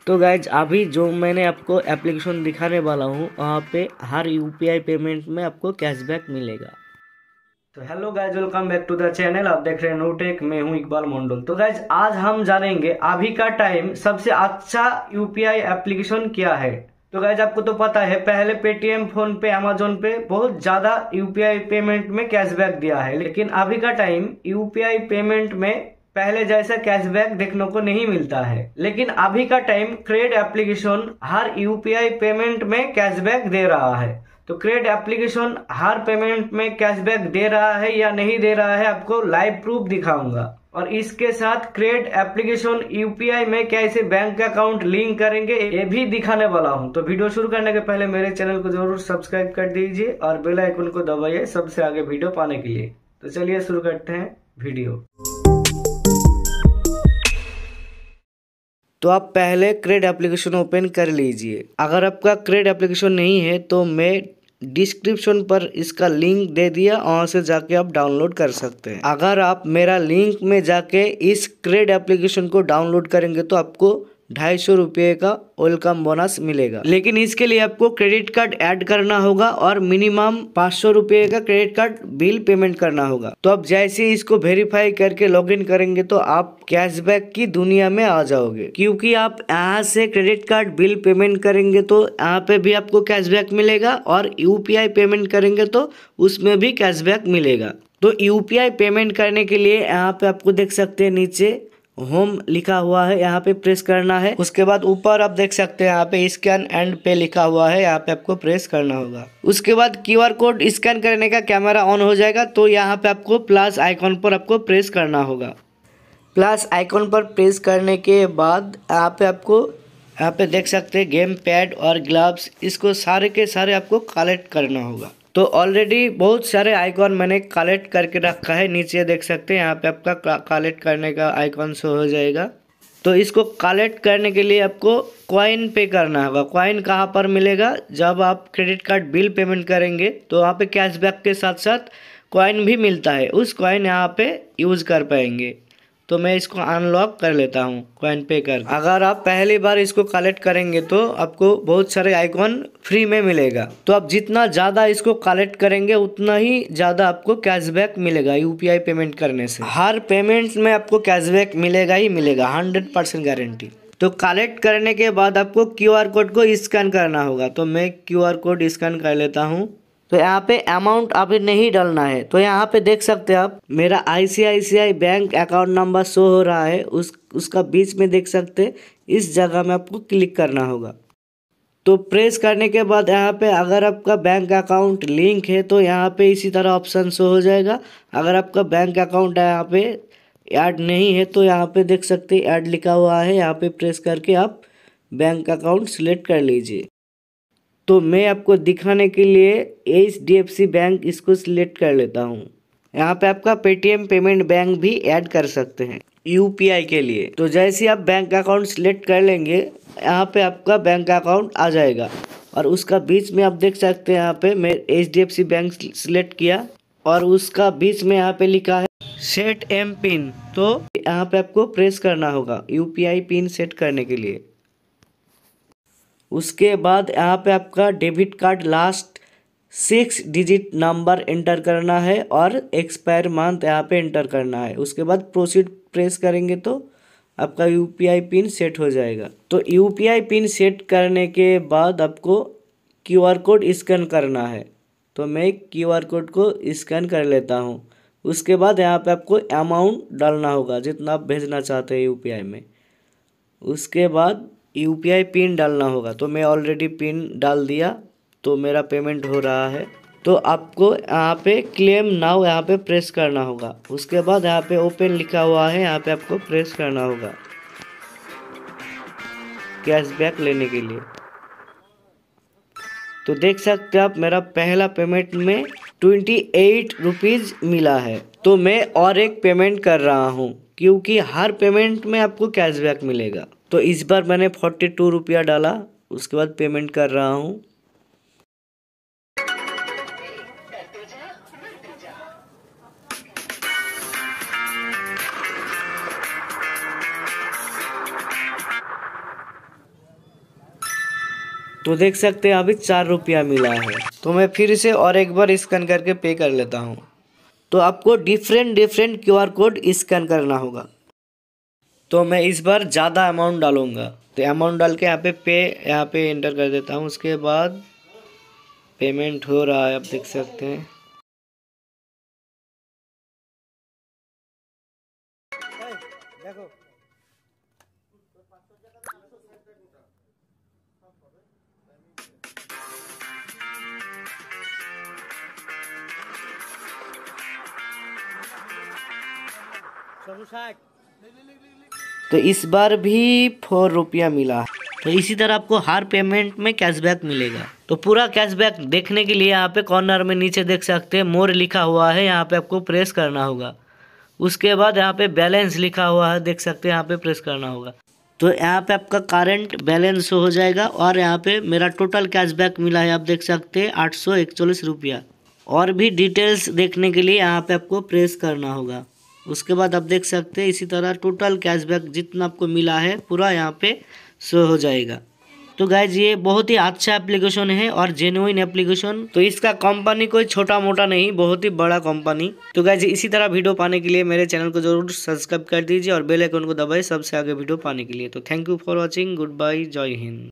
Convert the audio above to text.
तो गाइज अभी जो मैंने आपको एप्लीकेशन दिखाने वाला हूँ वहाँ पे हर यूपीआई पेमेंट में आपको कैशबैक मिलेगा। तो hello guys, welcome back to the channel. आप देख रहे हैं नोटेक, मैं हूँ इकबाल मंडल। तो गाइज आज हम जानेंगे अभी का टाइम सबसे अच्छा यूपीआई एप्लीकेशन क्या है। तो गाइज आपको तो पता है पहले पेटीएम, फोन पे, अमेजोन पे बहुत ज्यादा यूपीआई पेमेंट में कैशबैक दिया है, लेकिन अभी का टाइम यूपीआई पेमेंट में पहले जैसा कैशबैक देखने को नहीं मिलता है। लेकिन अभी का टाइम क्रेड एप्लीकेशन हर यूपीआई पेमेंट में कैशबैक दे रहा है। तो क्रेड एप्लीकेशन हर पेमेंट में कैशबैक दे रहा है या नहीं दे रहा है आपको लाइव प्रूफ दिखाऊंगा। और इसके साथ क्रेड एप्लीकेशन यूपीआई में कैसे बैंक अकाउंट लिंक करेंगे ये भी दिखाने वाला हूं। तो वीडियो शुरू करने के पहले मेरे चैनल को जरूर सब्सक्राइब कर दीजिए और बेल आइकन को दबाइए सबसे आगे वीडियो पाने के लिए। तो चलिए शुरू करते हैं वीडियो। तो आप पहले क्रेड एप्लीकेशन ओपन कर लीजिए। अगर आपका क्रेड एप्लीकेशन नहीं है तो मैं डिस्क्रिप्शन पर इसका लिंक दे दिया, वहाँ से जाके आप डाउनलोड कर सकते हैं। अगर आप मेरा लिंक में जाके इस क्रेड एप्लीकेशन को डाउनलोड करेंगे तो आपको 250 रुपये का वेलकम बोनस मिलेगा। लेकिन इसके लिए आपको क्रेडिट कार्ड ऐड करना होगा और मिनिमम 500 रुपये का क्रेडिट कार्ड बिल पेमेंट करना होगा। तो आप जैसे ही इसको वेरीफाई करके लॉगिन करेंगे तो आप कैशबैक की दुनिया में आ जाओगे, क्योंकि आप यहाँ से क्रेडिट कार्ड बिल पेमेंट करेंगे तो यहाँ पे भी आपको कैशबैक मिलेगा और यूपीआई पेमेंट करेंगे तो उसमें भी कैशबैक मिलेगा। तो यूपीआई पेमेंट करने के लिए यहाँ पे आपको देख सकते हैं नीचे होम लिखा हुआ है, यहाँ पे प्रेस करना है। उसके बाद ऊपर आप देख सकते हैं यहाँ पे स्कैन एंड पे लिखा हुआ है, यहाँ पे आपको प्रेस करना होगा। उसके बाद क्यूआर कोड स्कैन करने का कैमरा ऑन हो जाएगा तो यहाँ पे आपको प्लस आइकॉन पर आपको प्रेस करना होगा। प्लस आइकॉन पर प्रेस करने के बाद यहाँ पे आपको यहाँ पे देख सकते हैं गेम पैड और ग्लव्स, इसको सारे के सारे आपको कलेक्ट करना होगा। तो ऑलरेडी बहुत सारे आइकॉन मैंने कलेक्ट करके रखा है, नीचे देख सकते हैं यहाँ पे आपका कलेक्ट करने का आइकॉन शो हो जाएगा। तो इसको कलेक्ट करने के लिए आपको कॉइन पे करना होगा। कॉइन कहाँ पर मिलेगा? जब आप क्रेडिट कार्ड बिल पेमेंट करेंगे तो वहाँ पे कैशबैक के साथ साथ कॉइन भी मिलता है, उस कॉइन यहाँ पे यूज़ कर पाएंगे। तो मैं इसको अनलॉक कर लेता हूँ कॉइन पे कर। अगर आप पहली बार इसको कलेक्ट करेंगे तो आपको बहुत सारे आइकॉन फ्री में मिलेगा। तो आप जितना ज़्यादा इसको कलेक्ट करेंगे उतना ही ज़्यादा आपको कैशबैक मिलेगा यूपीआई पेमेंट करने से। हर पेमेंट में आपको कैशबैक मिलेगा ही मिलेगा, 100% गारंटी। तो कलेक्ट करने के बाद आपको क्यूआर कोड को स्कैन करना होगा। तो मैं क्यूआर कोड स्कैन कर लेता हूँ। तो यहाँ पे अमाउंट अभी नहीं डालना है। तो यहाँ पे देख सकते हैं आप मेरा ICICI bank account number show हो रहा है, उसका बीच में देख सकते हैं, इस जगह में आपको क्लिक करना होगा। तो प्रेस करने के बाद यहाँ पे अगर आपका बैंक अकाउंट लिंक है तो यहाँ पे इसी तरह ऑप्शन शो हो जाएगा। अगर आपका बैंक अकाउंट यहाँ पे ऐड नहीं है तो यहाँ पे देख सकते हैं ऐड लिखा हुआ है, यहाँ पे प्रेस करके आप बैंक अकाउंट सिलेक्ट कर लीजिए। तो मैं आपको दिखाने के लिए HDFC बैंक इसको सिलेक्ट कर लेता हूँ। यहाँ पे आपका पेटीएम पेमेंट बैंक भी ऐड कर सकते हैं यूपीआई के लिए। तो जैसे आप बैंक अकाउंट सिलेक्ट कर लेंगे यहाँ पे आपका बैंक अकाउंट आ जाएगा और उसका बीच में आप देख सकते हैं यहाँ पे मैं HDFC बैंक सिलेक्ट किया और उसका बीच में यहाँ पे लिखा है सेट एम पिन। तो यहाँ पे आपको प्रेस करना होगा यूपीआई पिन सेट करने के लिए। उसके बाद यहाँ पे आपका debit card last 6 digit number enter करना है और एक्सपायर मंथ यहाँ पे एंटर करना है। उसके बाद प्रोसीड प्रेस करेंगे तो आपका यूपीआई पिन सेट हो जाएगा। तो यूपीआई पिन सेट करने के बाद आपको क्यूआर कोड स्कैन करना है। तो मैं क्यूआर कोड को स्कैन कर लेता हूँ। उसके बाद यहाँ पे आपको अमाउंट डालना होगा जितना आप भेजना चाहते हैं यूपीआई में। उसके बाद यूपीआई पिन डालना होगा। तो मैं ऑलरेडी पिन डाल दिया तो मेरा पेमेंट हो रहा है। तो आपको यहाँ पे क्लेम नाउ यहाँ पे प्रेस करना होगा। उसके बाद यहाँ पे ओपन लिखा हुआ है, यहाँ पे आपको प्रेस करना होगा कैशबैक लेने के लिए। तो देख सकते हैं आप मेरा पहला पेमेंट में 28 रुपीज़ मिला है। तो मैं और एक पेमेंट कर रहा हूँ क्योंकि हर पेमेंट में आपको कैशबैक मिलेगा। तो इस बार मैंने 42 रुपया डाला, उसके बाद पेमेंट कर रहा हूँ। तो देख सकते हैं अभी 4 रुपया मिला है। तो मैं फिर से और एक बार स्कैन करके पे कर लेता हूँ। तो आपको डिफरेंट QR कोड स्कैन करना होगा। तो मैं इस बार ज़्यादा अमाउंट डालूंगा। तो अमाउंट डाल के यहाँ पे एंटर कर देता हूँ। उसके बाद पेमेंट हो रहा है, आप देख सकते हैं। देखो तो इस बार भी 4 रुपया मिला। तो इसी तरह आपको हर पेमेंट में कैशबैक मिलेगा। तो पूरा कैशबैक देखने के लिए यहाँ पे कॉर्नर में नीचे देख सकते हैं मोर लिखा हुआ है, यहाँ पे आपको प्रेस करना होगा। उसके बाद यहाँ पे बैलेंस लिखा हुआ है, देख सकते हैं, यहाँ पे प्रेस करना होगा। तो यहाँ पे आपका करंट बैलेंस हो जाएगा और यहाँ पे मेरा टोटल कैशबैक मिला है, आप देख सकते हैं 841 रुपया। और भी डिटेल्स देखने के लिए यहाँ पे आपको प्रेस करना होगा। उसके बाद आप देख सकते हैं इसी तरह टोटल कैशबैक जितना आपको मिला है पूरा यहाँ पे शो हो जाएगा। तो गाइज ये बहुत ही अच्छा एप्लीकेशन है और जेन्युइन एप्लीकेशन। तो इसका कंपनी कोई छोटा मोटा नहीं, बहुत ही बड़ा कंपनी। तो गाइज इसी तरह वीडियो पाने के लिए मेरे चैनल को जरूर सब्सक्राइब कर दीजिए और बेल आइकन को दबाइए सबसे आगे वीडियो पाने के लिए। तो thank you for watching, goodbye, जय हिंद।